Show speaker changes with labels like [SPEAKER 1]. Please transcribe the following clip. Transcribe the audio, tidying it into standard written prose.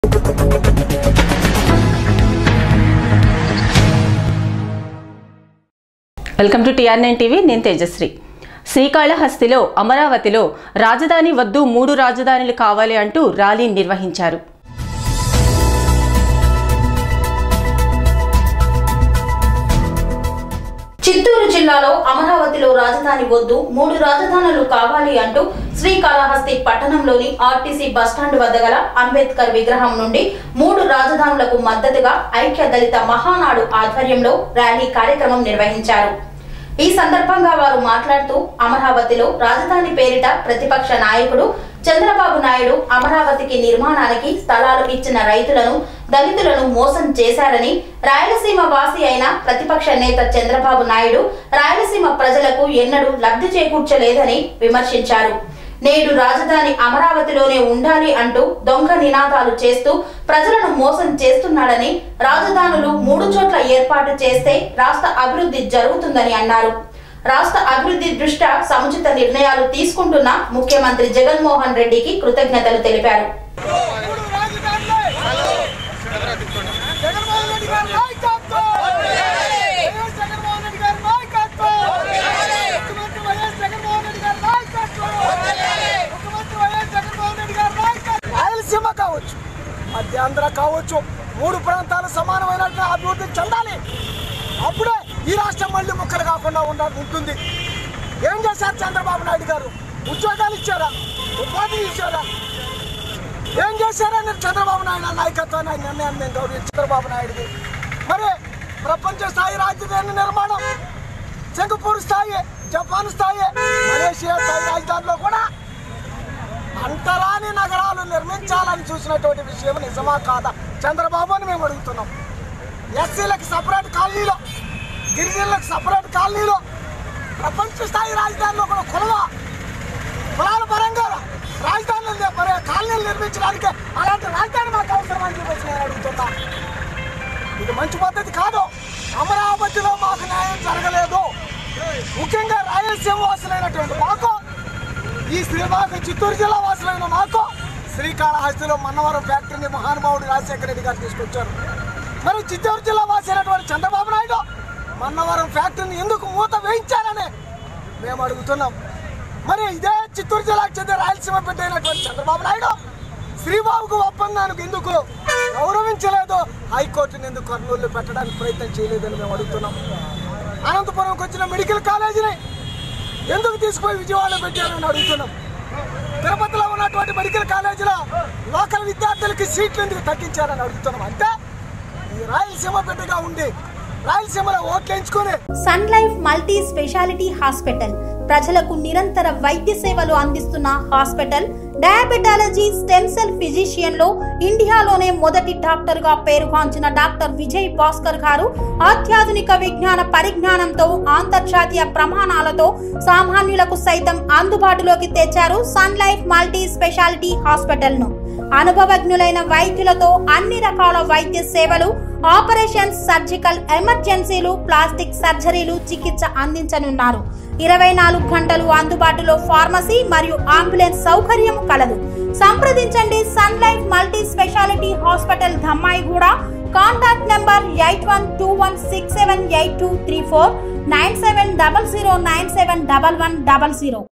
[SPEAKER 1] Welcome to TR9 TV. నేను తేజశ్రీ. శ్రీకాళహస్తిలో అమరావతిలో రాజధాని వద్దు 3 రాజధానులు కావాలి అంటూ ర్యాలీ నిర్వహించారు.
[SPEAKER 2] చిత్తూరు జిల్లాలో అమరావతిలో రాజధాని వద్దు 3 రాజధానులు కావాలి అంటూ శ్రీకాళహస్తి పట్టణంలోని ఆర్టీసీ బస్టాండ్ వద్ద గల అంబేద్కర్ విగ్రహం నుండి 3 రాజధానులకు మద్దతుగా ఐక్య దళిత మహానాడు ఆధ్వర్యంలో ర్యాలీ కార్యక్రమం నిర్వహించారు. ఈ సందర్భంగా వారు మాట్లాడుతూ అమరావతిలో రాజధాని పేరిట ప్రతిపక్ష నాయకుడు చంద్రబాబు నాయుడు అమరావతికి నిర్మాణానికి స్థలాలు ఇచ్చిన రైతులను దళితులను మోసం చేశారని, రాయలసీమ వాసి అయిన ప్రతిపక్ష నేత చంద్రబాబు నాయుడు రాయలసీమ ప్రజలకు ఎన్నడూ లబ్ధి చేకూర్చలేదని విమర్శించారు. నేడు రాజధాని అమరావతిలోనే ఉండాలి అంటూ దొంగ నినాదాలు చేస్తూ ప్రజలను మోసం చేస్తున్నాడని, రాజధానులు 3 చోట్ల ఏర్పాటు చేస్తే రాష్ట్ర అభివృద్ధి జరుగుతుందని అన్నారు. రాష్ట్ర అభివృద్ధి దృష్ట్యా సముచిత నిర్ణయాలు తీసుకుంటున్న ముఖ్యమంత్రి జగన్మోహన్ రెడ్డికి కృతజ్ఞతలు తెలిపారు.
[SPEAKER 3] రాయలసీమ కావచ్చు, మధ్యాంధ్ర కావచ్చు, 3 ప్రాంతాలు సమానమైన అభివృద్ధి చెందాలి. అప్పుడే ఈ రాష్ట్రం మళ్ళీ ముక్కలు కాకుండా ఉంటుంది. ఏం చేశారు చంద్రబాబు నాయుడు గారు? ఉద్యోగాలు ఇచ్చారా? ఉపాధి ఇచ్చారా? ఏం చేశారని చంద్రబాబు నాయుడు నాయకత్వాన్ని నిర్ణయాన్ని మేము గౌరవించి చంద్రబాబు నాయుడుది మరి ప్రపంచ స్థాయి రాజధాని నిర్మాణం, సింగపూర్ స్థాయి, జపాన్ స్థాయి, మలేషియా స్థాయి రాజధానిలో కూడా అంతరాని నగరాలు నిర్మించాలని చూసినటువంటి విషయం నిజమా కాదా చంద్రబాబు అని మేము అడుగుతున్నాం. ఎస్సీలకు సపరేట్ కాలనీలో, గిరిజనులకు సపరేట్ కాలనీలో, ప్రపంచ స్థాయి రాజధానిలో కూడా కులాల పరంగా రాజధానులు కాలనీలు నిర్మించడానికి అలాంటి రాజధాని మాకు అవసరం అని చెప్పేసి నేను అడుగుతున్నా. ఇది మంచి పద్ధతి కాదు. అమరావతిలో మాకు న్యాయం జరగలేదు. ముఖ్యంగా రాయలసీమ వాసులైనటువంటి మాకు, చిత్తూరు జిల్లా వాసులైన మాకు శ్రీకాళహస్తిలో మన్నవరం ఫ్యాక్టరీని మహానుభావుడు రాజశేఖర రెడ్డి గారు తీసుకొచ్చారు. మరి చిత్తూరు జిల్లా వాసైనటువంటి చంద్రబాబు నాయుడు మన్నవరం ఫ్యాక్టరీని ఎందుకు మూత వేయించారని మేము అడుగుతున్నాం. మరి ఇదే చిత్తూరు జిల్లాకు చెందిన రాయలసీమ బిడ్డ అయినటువంటి చంద్రబాబు నాయుడు శ్రీబాబుకు ఒప్పందానికి ఎందుకు గౌరవించలేదు? హైకోర్టుని ఎందుకు కర్నూలు పెట్టడానికి ప్రయత్నం చేయలేదని మేము అడుగుతున్నాం. అనంతపురంకి వచ్చిన మెడికల్ కాలేజీని ఎందుకు తీసుకుపోయి విజయవాడలో పెట్టారని అడుగుతున్నాం. తిరుపతిలో ఉన్నటువంటి మెడికల్ కాలేజీలో లోకల్ విద్యార్థులకి సీట్లు ఎందుకు తగ్గించారని అడుగుతున్నాం. అంటే ఈ రాయలసీమ బిడ్డగా ఉండి రాయలసీమలో ఓట్లు ఎంచుకుని
[SPEAKER 2] Sun Life multi specialty hospital ప్రజలకు నిరంతర వైద్య సేవలు అందిస్తున్న hospital. Diabetology, stem cell physician లో ఇండియాలోనే మొదటి డాక్టర్ గా పేరుగాంచిన డాక్టర్ విజయ్ భాస్కర్ గారు అత్యాధునిక విజ్ఞాన పరిజ్ఞానంతో అంతర్జాతీయ ప్రమాణాలతో సామాన్యులకు సైతం అందుబాటులోకి తెచ్చారు Sun Life multi specialty hospital ను. అనుభవజ్ఞులైన వైద్యులతో అన్ని రకాల వైద్య సేవలు, ఆపరేషన్స్, సర్జికల్ ఎమర్జెన్సీలు, ప్లాస్టిక్ సర్జరీలు, చికిత్స అందించనున్నారు. 24 గంటలు అందుబాటులో ఫార్మసీ మరియు అంబులెన్స్ సౌకర్యం కలదు. సంప్రదించండి Sun Life multi specialty hospital, Dhammaiguda. Contact number 8121678234, 9700971100.